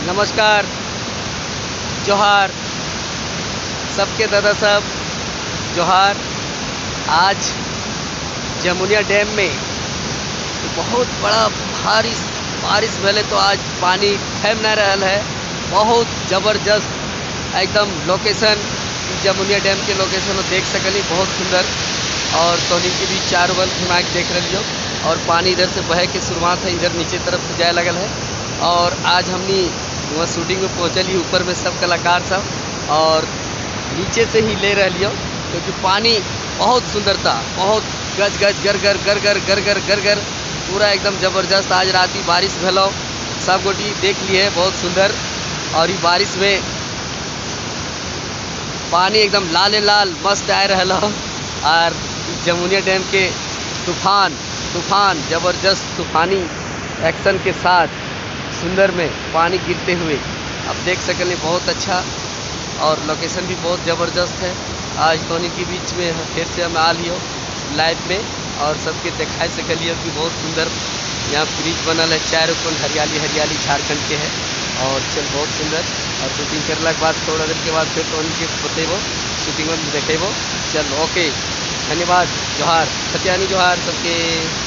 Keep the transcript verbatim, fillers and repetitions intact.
नमस्कार, जोहार, सबके दादा साहब जोहार। आज जमुनिया डैम में बहुत बड़ा बारिश बारिश भले तो आज पानी थम न रहल है। बहुत ज़बरदस्त एकदम लोकेशन जमुनिया डैम के लोकेशन देख सकली, बहुत सुंदर। और सोनी के भी चारों बल घुमा के देख रही हो और पानी इधर से बहे के शुरुआत है, इधर नीचे तरफ से जाए लगल है। और आज हमनी वहाँ शूटिंग में पहुँचली, ऊपर में सब कलाकार सब और नीचे से ही ले रही हो क्योंकि पानी बहुत सुंदर था, बहुत गज गज गर गर गर गर गर गर गर गर पूरा एकदम ज़बरदस्त। आज रात ही बारिश भलो सब गोटी देख लिए, बहुत सुंदर। और ये बारिश में पानी एकदम लाल लाल मस्त आ रहा हो। और जमुनिया डैम के तूफान तूफान ज़बरदस्त तूफानी एक्शन के साथ सुंदर में पानी गिरते हुए अब देख सकले, बहुत अच्छा। और लोकेशन भी बहुत ज़बरदस्त है। आज दोनों के बीच में फिर से हम आ लियो लाइव में और सबके दिखाई सकलियो कि बहुत सुंदर यहाँ ब्रिज बनल है, चारों कोन हरियाली हरियाली झारखंड के है। और चल बहुत सुंदर। और शूटिंग करला के बाद थोड़ा देर के बाद फिर तो उनके बतेबो, शूटिंग में देखेबो। चल ओके, धन्यवाद, जोहार, सत्यानी जोहार सबके।